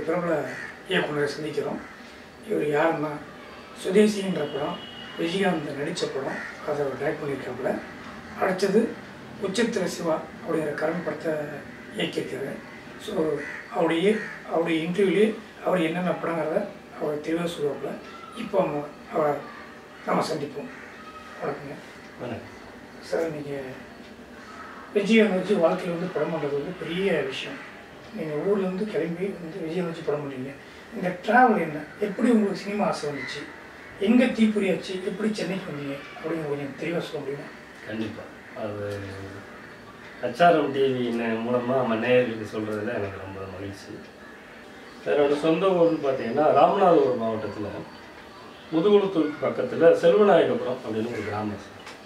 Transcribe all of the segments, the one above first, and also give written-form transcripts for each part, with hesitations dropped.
பிரபல இயக்குனரை சந்திக்கிறோம். இவர் யாருன்னா சுதேசின்ற படம் விஜயகாந்த் நடித்த படம், அதை அவர் டைரக்ட் பண்ணியிருக்காப்புல. அடுத்தது உச்சத்திர சிவா அப்படிங்கிற கரண் படத்தை இயக்கியிருக்காரு. ஸோ அவருடைய இன்டர்வியூலேயே அவர் என்னென்ன படங்கிறத அவர் தெளிவாக சொல்லுவாப்புல. இப்போ நம்ம சந்திப்போம். வணக்கங்க. சார், நீங்கள் விஜயகாந்த் வச்சு வாழ்க்கையில் வந்து படம் பண்ணுறது வந்து பெரிய விஷயம். நீங்கள் ஊர்லேருந்து கிளம்பி வந்து விஜயகாந்த் வச்சு படம் பண்ணுறீங்க. இந்த ட்ராவல் என்ன, எப்படி உங்களுக்கு சினிமா ஆசை வந்துச்சு, எங்கே தீப்பொறியாச்சு, எப்படி சென்னைக்கு வந்தீங்க அப்படின்னு கொஞ்சம் தெளிவாக சொல்ல முடியுமா? கண்டிப்பாக. அது HRM டிவி மூலமாக நம்ம நேயர்களுக்கு சொல்கிறதுல எனக்கு ரொம்ப மகிழ்ச்சி. என்னோட சொந்த ஊர்னு பார்த்தீங்கன்னா ராமநாதபுரம் மாவட்டத்தில் முதுகுளத்தூருக்கு பக்கத்தில் செல்வநாயகபுரம் அப்படின்னு ஒரு கிராமம்.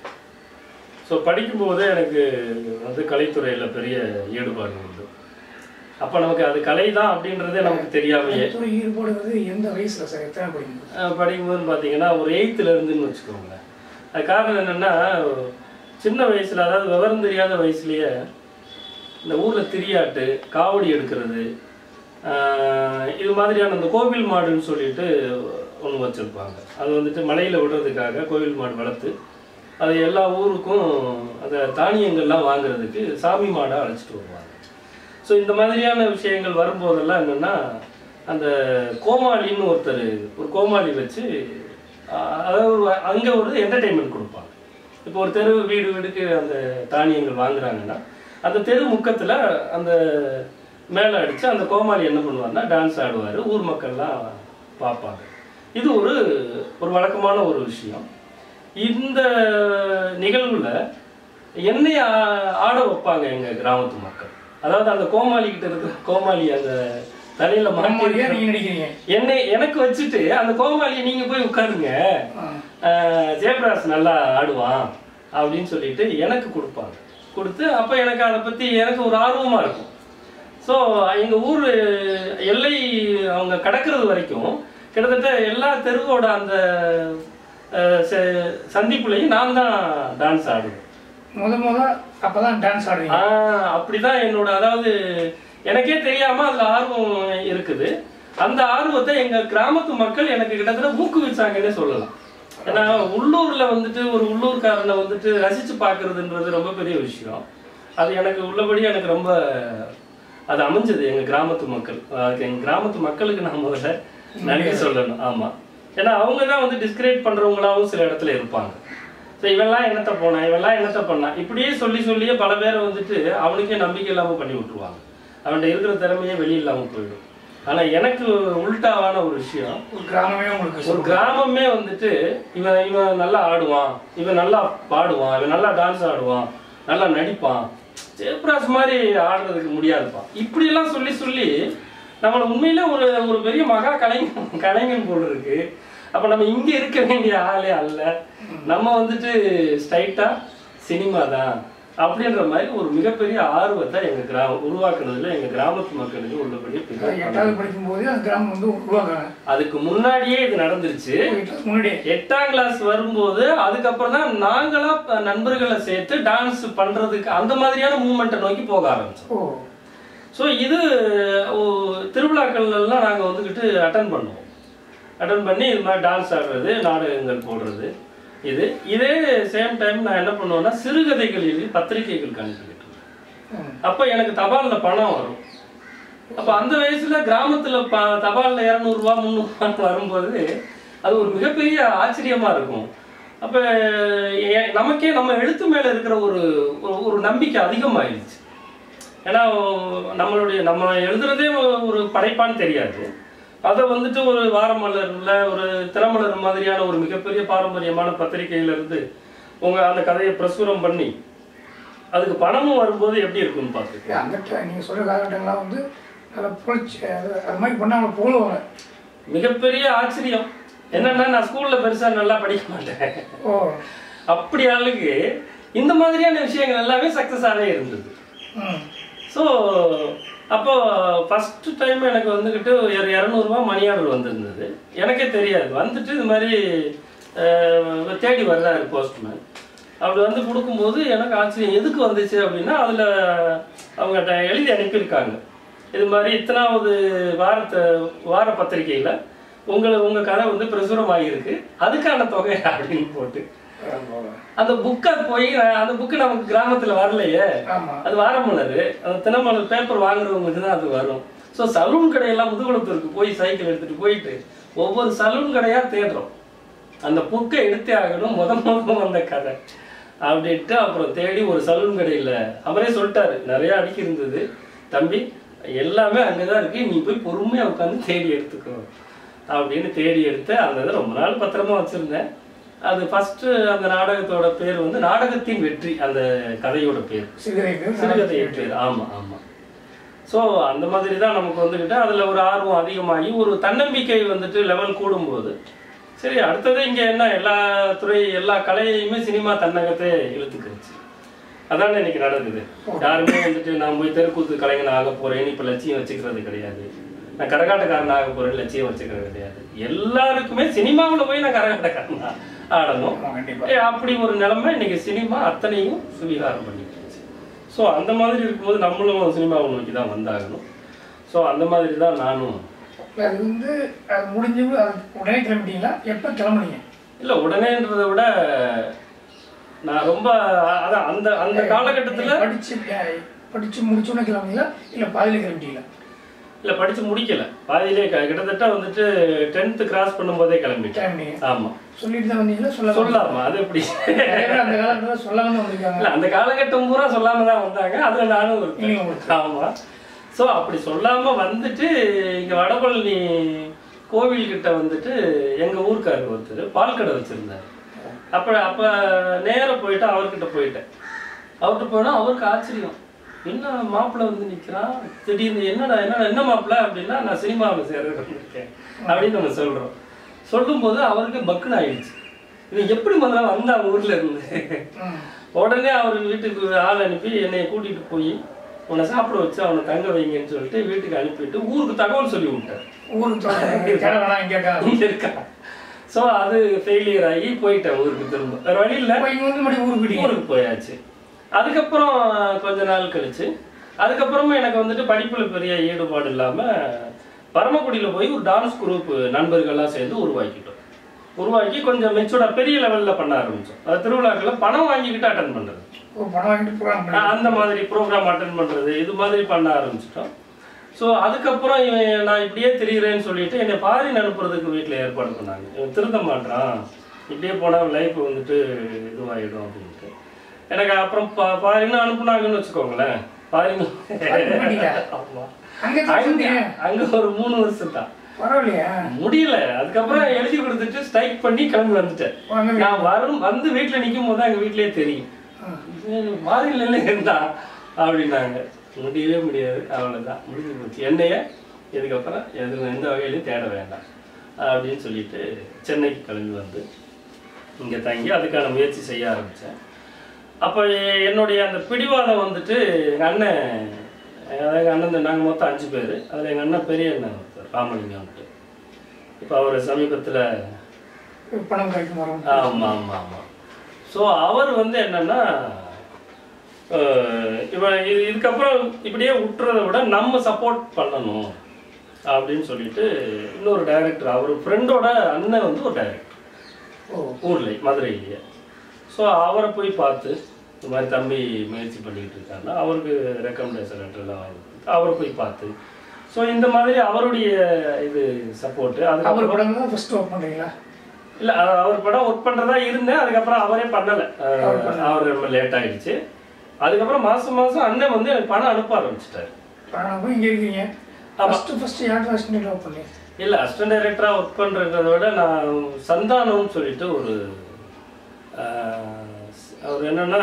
ஸோ படிக்கும்போதே எனக்கு வந்து கலைத்துறையில் பெரிய ஈடுபாடு உண்டு. அப்போ நமக்கு அது கலை தான் அப்படின்றதே நமக்கு தெரியாமையே. ஈடுபாடுறது எந்த வயசில் சார், எத்தனை படிக்கும்போதுன்னு பார்த்தீங்கன்னா ஒரு 8th இருந்துன்னு வச்சுக்கோங்களேன். அது காரணம் என்னென்னா, சின்ன வயசில், அதாவது விவரம் தெரியாத வயசுலேயே இந்த ஊரில் திரியாட்டு, காவடி எடுக்கிறது, இது மாதிரியான அந்த கோவில் மாடுன்னு சொல்லிட்டு ஒன்று வச்சுருப்பாங்க. அது வந்துட்டு மலையில் விடுறதுக்காக கோவில் மாடு வளர்த்து அது எல்லா ஊருக்கும் அந்த தானியங்கள்லாம் வாங்குறதுக்கு சாமி மாடாக அழைச்சிட்டு வருவாங்க. ஸோ இந்த மாதிரியான விஷயங்கள் வரும்போதெல்லாம் என்னென்னா, அந்த கோமாளின்னு ஒரு கோமாளி வச்சு, அதாவது அங்கே ஒரு என்டர்டெயின்மெண்ட் கொடுப்பாங்க. இப்போ ஒரு தெரு வீடுக்கு அந்த தானியங்கள் வாங்குறாங்கன்னா அந்த தெரு முக்கத்தில் அந்த மேலே அடித்து அந்த கோமாளி என்ன பண்ணுவார்னா டான்ஸ் ஆடுவார். ஊர் மக்கள்லாம் பார்ப்பாங்க. இது ஒரு வழக்கமான ஒரு விஷயம். இந்த நிகழ்வில் என்னை ஆட வைப்பாங்க எங்கள் கிராமத்து மக்கள். அதாவது அந்த கோமாளிக்கிட்ட இருக்கிற கோமாளி அந்த தலையில் எனக்கு வச்சுட்டு அந்த கோமாளியை நீங்கள் போய் உட்காருங்க, ஜெயபிரகாஷ் நல்லா ஆடுவான் அப்படின்னு சொல்லிட்டு எனக்கு கொடுப்பாங்க. கொடுத்து அப்போ எனக்கு அதை பற்றி எனக்கு ஒரு ஆர்வமாக இருக்கும். ஸோ எங்கள் ஊர் எல்லை அவங்க கடக்கிறது வரைக்கும் கிட்டத்தட்ட எல்லா தெருவோட அந்த சந்திப்புலையும் நான் தான் டான்ஸ் ஆடுவேன். அப்பதான் டான்ஸ் ஆடுவேன். அப்படிதான் என்னோட, அதாவது எனக்கே தெரியாம அதுல ஆர்வம் இருக்குது. அந்த ஆர்வத்தை எங்க கிராமத்து மக்கள் எனக்கு கிட்டத்தட்ட ஊக்குவிச்சாங்கன்னே சொல்லலாம். ஏன்னா உள்ளூர்ல வந்துட்டு ஒரு உள்ளூர்காரனை வந்துட்டு ரசிச்சு பாக்குறதுன்றது ரொம்ப பெரிய விஷயம். அது எனக்கு உள்ளபடி எனக்கு ரொம்ப அது அமைஞ்சது எங்க கிராமத்து மக்கள். எங்க கிராமத்து மக்களுக்கு நான் முதல்ல நன்றி சொல்லணும். ஆமா, ஏன்னா அவங்க தான் வந்து டிஸ்கிரேட் பண்றவங்களாவும் சில இடத்துல இருப்பாங்க. ஸோ இவெல்லாம் என்னத்தை போனா, இவெல்லாம் என்னத்தை பண்ணா, இப்படியே சொல்லியே பல பேரை வந்துட்டு அவனுக்கே நம்பிக்கை இல்லாமல் பண்ணி விட்டுருவாங்க. அவன்கிட்ட இருக்கிற திறமையே வெளியே இல்லாமல் போயிடும். ஆனால் எனக்கு உள்டாவான ஒரு விஷயம், ஒரு கிராமமே வந்துட்டு இவன் நல்லா ஆடுவான், இவன் நல்லா பாடுவான், இவன் நல்லா டான்ஸ் ஆடுவான், நல்லா நடிப்பான், ஜெயபிரகாஷ் மாதிரி ஆடுறதுக்கு முடியாதுப்பான், இப்படியெல்லாம் சொல்லி நம்மளை உண்மையில ஒரு பெரிய மகா கலைஞன் போல் இருக்கு. அப்போ நம்ம இங்கே இருக்க வேண்டிய ஆளே அல்ல, நம்ம வந்துட்டு ஸ்ட்ரைட்டா சினிமா தான் அப்படின்ற மாதிரி ஒரு மிகப்பெரிய ஆர்வத்தை எங்க உருவாக்குனதுல எங்க கிராமத்து மக்களுக்கு உள்ளபடி. 8வது படிக்கும்போது அந்த கிராமம் வந்து உருவாக்குறாங்க. அதுக்கு முன்னாடியே இது நடந்துருச்சு. 8ஆம் கிளாஸ் வரும்போது அதுக்கப்புறம் தான் நாங்களா நண்பர்களை சேர்த்து டான்ஸ் பண்றதுக்கு அந்த மாதிரியான மூவ்மெண்ட்டை நோக்கி போக ஆரம்பிச்சோம். ஸோ இது திருவிழாக்கள்லாம் நாங்கள் வந்துக்கிட்டு அட்டன் பண்ணி இது மாதிரி டான்ஸ் ஆடுறது, நாடகங்கள் போடுறது. இதே சேம் டைம் நான் என்ன பண்ணுவேன்னா சிறுகதைகள் எழுதி பத்திரிகைகளுக்கு அனுப்பிக்கிட்டு இருந்தேன். அப்போ எனக்கு தபாலில் பணம் வரும். அப்போ அந்த வயசுல கிராமத்தில் தபாலில் 200 ரூபா 300 வரும்போது அது ஒரு மிகப்பெரிய ஆச்சரியமா இருக்கும். அப்போ நமக்கே நம்ம எழுத்து மேலே இருக்கிற ஒரு நம்பிக்கை அதிகமாகிடுச்சு. ஏன்னா நம்ம எழுதுறதே ஒரு படைப்பான்னு தெரியாது. அதை வந்துட்டு ஒரு வாரமலர்ல ஒரு தினமலர் மாதிரியான ஒரு மிகப்பெரிய பாரம்பரியமான பத்திரிகையில இருந்து அந்த கதையை பிரசுரம் பண்ணி அதுக்கு பணமும் வரும்போது எப்படி இருக்குன்னு பார்த்துக்கேன். அந்த நீங்க சொல்ற காலகட்டங்கள்லாம் வந்து அது மாதிரி பண்ணாங்க போடுவாங்க. மிகப்பெரிய ஆச்சரியம் என்னன்னா, நான் ஸ்கூல்ல பெருசா நல்லா படிக்க மாட்டேன். அப்படி ஆளுக்கு இந்த மாதிரியான விஷயங்கள் எல்லாமே சக்சஸாகவே இருந்தது. ஸோ அப்போ ஃபர்ஸ்ட் டைம் எனக்கு வந்துக்கிட்டு 200 ரூபா மணி ஆர்டர் வந்திருந்தது. எனக்கே தெரியாது. வந்துட்டு இது மாதிரி தேடி வர்றாரு போஸ்ட்மேன். அப்படி வந்து கொடுக்கும்போது எனக்கு ஆச்சரியம். எதுக்கு வந்துச்சு அப்படின்னா அதில் அவங்க எழுதி அனுப்பியிருக்காங்க, இது மாதிரி இத்தனாவது வார பத்திரிகையில் உங்கள் கதை வந்து பிரசுரம் ஆகியிருக்கு, அதுக்கான தொகை அப்படின்னு போட்டு அந்த புக்கை போய் அந்த புக்கு நமக்கு கிராமத்தில் வரலையே, அது வாரமலர், அந்த தினமலர் பேப்பர் வாங்குறவங்களுக்கு தான் அது வரும். ஸோ சலூன் கடையெல்லாம் முதுகுளத்தூருக்கு போய் சைக்கிள் எடுத்துகிட்டு போயிட்டு ஒவ்வொரு சலூன் கடையாக தேடுறோம். அந்த புக்கை எடுத்தே ஆகணும், முதல் வந்த கதை அப்படின்ட்டு அப்புறம் தேடி ஒரு சலூன் கடையில் அவரே சொல்லிட்டாரு, நிறையா அடிக்கி இருந்தது தம்பி, எல்லாமே அங்கே தான் இருக்குது, நீ போய் பொறுமையாக உட்காந்து தேடி எடுத்துக்கோ அப்படின்னு தேடி எடுத்து அந்த இதை ரொம்ப நாள் பத்திரமா வச்சுருந்தேன். அது ஃபஸ்ட்டு அந்த நாடகத்தோட பேர் வந்து நாடகத்தின் வெற்றி, அந்த கதையோட பேர் சிறுகதை பேர். ஆமாம் ஆமாம். ஸோ அந்த மாதிரி தான் நமக்கு வந்துக்கிட்டு அதில் ஒரு ஆர்வம் அதிகமாகி ஒரு தன்னம்பிக்கை வந்துட்டு லெவல் கூடும்போது சரி அடுத்தது இங்கே என்ன எல்லா கலையுமே சினிமா தன்னகத்தை இழுத்துக்கிடுச்சு. அதானே இன்னைக்கு நடக்குது. யாருமே வந்துட்டு நான் போய் தெருக்கூத்து கலைஞன் ஆக போகிறேன்னு இப்போ லட்சியம் வச்சுக்கிறது கிடையாது, நான் கரகாட்டக்காரன் ஆக போகிறேன்னு லட்சியம் வச்சுக்கிறது கிடையாது. எல்லாருக்குமே சினிமாவில் போய் நான் கரகாட்டக்காரன் ஆடணும், அப்படி ஒரு நிலைமை இன்னைக்கு சினிமா அத்தனையும் சுவீகாரம் பண்ணிக்கிடுச்சு. ஸோ அந்த மாதிரி இருக்கும்போது நம்மளும் சினிமாவை நோக்கி தான் வந்தாகணும். ஸோ அந்த மாதிரி தான் நானும். அது வந்து அது முடிஞ்சு உடனே கிளம்பிட்டீங்களா? எப்போ கிளம்புனீங்க? இல்லை உடனேன்றதை விட நான் ரொம்ப அதான் அந்த அந்த காலகட்டத்தில் படித்து முடிச்சோன்னே கிளம்புனீங்களா இல்லை பாதியிலே கிளம்பிட்டீங்களா? இல்லை படித்து முடிக்கல, பாதியிலே கிட்டத்தட்ட வந்துட்டு 10th கிராஸ் பண்ணும்போதே கிளம்பிட்டேன். ஆமாம். சொல்லிட்டு தான் வந்தீங்களா? சொல்லாமா? அது எப்படி அந்த காலகட்டத்தில் சொல்லாமல் வந்திருக்காங்க. இல்லை அந்த காலகட்டம் பூரா சொல்லாமல் தான் வந்தாங்க, அதில் நானும் ஒரு. ஆமாம். ஸோ அப்படி சொல்லாமல் வந்துட்டு இங்கே வடபழனி கோவில்கிட்ட வந்துட்டு எங்கள் ஊருக்காரர் ஒருத்தர் பால் கடை வச்சுருந்தார். அப்போ நேராக போயிட்டு அவர்கிட்ட போயிட்டேன். அவர்கிட்ட போனால் அவருக்கு ஆச்சரியம், என்ன மாப்பிள்ளை வந்து நிற்கிறான் திடீர்னு, என்ன மாப்பிள்ளை அப்படின்னா, நான் சினிமாவில் சேர்றது வந்திருக்கேன் அப்படின்னு நம்ம சொல்கிறோம். சொல்லும்போது அவருக்கு பக்குன்னு ஆயிடுச்சு, இவன் எப்படி முதல்ல வந்தான் ஊரில் இருந்து. உடனே அவர் வீட்டுக்கு ஆள் அனுப்பி என்னை கூட்டிகிட்டு போய் உன்னை சாப்பிட வச்சு அவனை தங்க வைங்கன்னு சொல்லிட்டு வீட்டுக்கு அனுப்பிட்டு ஊருக்கு தகவல் சொல்லி விட்டார். இங்கே இருக்கா. ஸோ அது ஃபெயிலியர் ஆகி போயிட்டேன் ஊருக்கு. திரும்ப வேறு வழி இல்லை, ஊருக்கு போயாச்சு. அதுக்கப்புறம் கொஞ்ச நாள் கழிச்சு அதுக்கப்புறமா எனக்கு வந்துட்டு படிப்பில் பெரிய ஈடுபாடு இல்லாமல் பரமக்குடியில் போய் ஒரு டான்ஸ் குரூப் நண்பர்கள்லாம் சேர்ந்து உருவாக்கி கொஞ்சம் மெச்சூர்டாக பெரிய லெவலில் பண்ண ஆரம்பித்தோம். அது திருவிழாக்களில் பணம் வாங்கிக்கிட்டு அட்டன் பண்ணுறது, அந்த மாதிரி ப்ரோக்ராம் அட்டன் பண்ணுறது, இது மாதிரி பண்ண ஆரம்பிச்சிட்டோம். ஸோ அதுக்கப்புறம் நான் இப்படியே தெரிகிறேன்னு சொல்லிட்டு என்னை ஃபாரின் அனுப்புறதுக்கு வீட்டில் ஏற்பாடு பண்ணாங்க. இவன் திருந்த மாட்டான், இப்படியே போனால் லைஃப் வந்துட்டு இதுவாகிடும் அப்படின்ட்டு. எனக்கு அப்புறம் ஃபாரின் அனுப்புனாங்கன்னு வச்சுக்கோங்களேன். ஃபாரின் ஆமாம், அங்கே ஒரு 3 வருஷம் தான் முடியல. அதுக்கப்புறம் எழுதி கொடுத்துட்டு ஸ்ட்ரைக் பண்ணி கிளம்பி வந்துட்டேன். நான் வந்து வீட்டில் நிற்கும் போது எங்கள் வீட்லேயே தெரியும், ஃபாரின்ல இருந்தா அப்படின்னாங்க. முடியவே முடியாது, அவ்வளோதான், முடிஞ்சு போச்சு. என்னையே இதுக்கப்புறம் எந்த வகையிலையும் தேட வேண்டாம் அப்படின்னு சொல்லிட்டு சென்னைக்கு கிளம்பி வந்து இங்கே தங்கி அதுக்கான முயற்சி செய்ய ஆரம்பித்தேன். அப்போ என்னுடைய அந்த பிடிவாதம் வந்துட்டு எங்கள் அண்ணன், அதாவது எங்கள் அண்ணன் நாங்கள் மொத்தம் 5 பேர். அதில் எங்கள் அண்ணன் பெரிய அண்ணன் ஒருத்தர் ராமலிங்கம் வந்துட்டு, இப்போ அவர் சமீபத்தில் பணம் கிடைக்கும். ஆமாம் ஆமாம் ஆமாம். ஸோ அவர் வந்து என்னென்னா இதுக்கப்புறம் இப்படியே விட்டுறதை விட நம்ம சப்போர்ட் பண்ணணும் அப்படின்னு சொல்லிட்டு இன்னொரு டைரக்டர், அவர் ஃப்ரெண்டோட அண்ணன் வந்து ஒரு டைரக்டர் ஊரில் மதுரையிலேயே. ஸோ அவரை போய் பார்த்து இந்த மாதிரி தம்பி முயற்சி பண்ணிக்கிட்டு இருக்காருன்னா அவருக்கு ரெக்கமெண்டேஷன் லெட்டர்லாம் வாங்கி கொடுத்து அவரை போய் பார்த்து, ஸோ இந்த மாதிரி அவருடைய இது சப்போர்ட்டு. அது அவர் படம் தான் ஃபஸ்ட்டு ஒர்க் பண்ணுறீங்களா? இல்லை, அவர் படம் ஒர்க் பண்ணுறதா இருந்தேன். அதுக்கப்புறம் அவரே பண்ணலை, அவர் ரொம்ப லேட் ஆகிடுச்சு. அதுக்கப்புறம் மாதம் அண்ணன் வந்து எனக்கு பணம் அனுப்ப ஆரம்பிச்சிட்டாரு. பணம் இங்கே இருக்கீங்க. ஃபஸ்ட்டு யார் அசிஸ்டன்ட் ஒர்க் பண்ணி? இல்லை, அசிஸ்டன்ட் டைரக்டராக ஒர்க் பண்ணுறத விட நான் சந்தானம்னு சொல்லிட்டு ஒரு அவர் என்னென்னா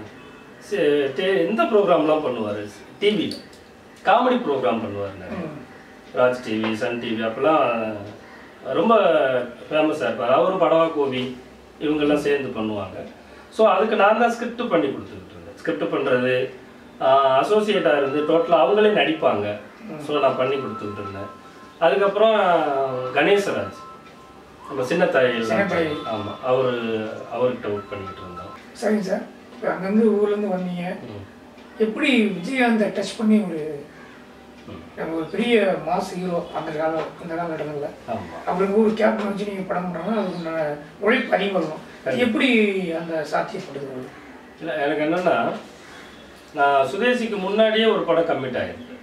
இந்த ப்ரோக்ராம்லாம் பண்ணுவார், டிவியில் காமெடி ப்ரோக்ராம் பண்ணுவார். ராஜ் டிவி, சன் டிவி அப்போல்லாம் ரொம்ப ஃபேமஸாக இருப்பார். அவரும் படவா கோவி இவங்கெல்லாம் சேர்ந்து பண்ணுவாங்க. ஸோ அதுக்கு நான் தான் ஸ்கிரிப்ட் பண்ணி கொடுத்துக்கிட்டு இருந்தேன். ஸ்கிரிப்ட் பண்ணுறது, அசோசியேட்டாக இருந்து டோட்டலாக அவங்களே நடிப்பாங்க. ஸோ நான் பண்ணி கொடுத்துக்கிட்டு இருந்தேன். அதுக்கப்புறம் கணேசராஜ் நம்ம சின்ன தாய், ஆமாம், அவர்கிட்ட ஒர்க் பண்ணிக்கிட்டு இருந்தோம். சரிங்க சார். இப்போ அங்கேருந்து ஊர்லேருந்து வந்தீங்க, எப்படி விஜயகாந்தை டச் பண்ணி ஒரு நம்ம ஒரு பெரிய மாஸ் ஹீரோ அந்த காலகட்டங்களில் ஆமாம். அப்படி ஒரு கேப்டன் வச்சு நீங்கள் படம் பண்ணுறாங்கன்னா அதுக்கு உண்டான உழைப்பு அதிகம் வரணும். எப்படி அந்த சாத்தியப்படுது? இல்லை, எனக்கு என்னென்னா நான் சுதேசிக்கு முன்னாடியே ஒரு படம் கமிட் ஆகிருந்தேன்.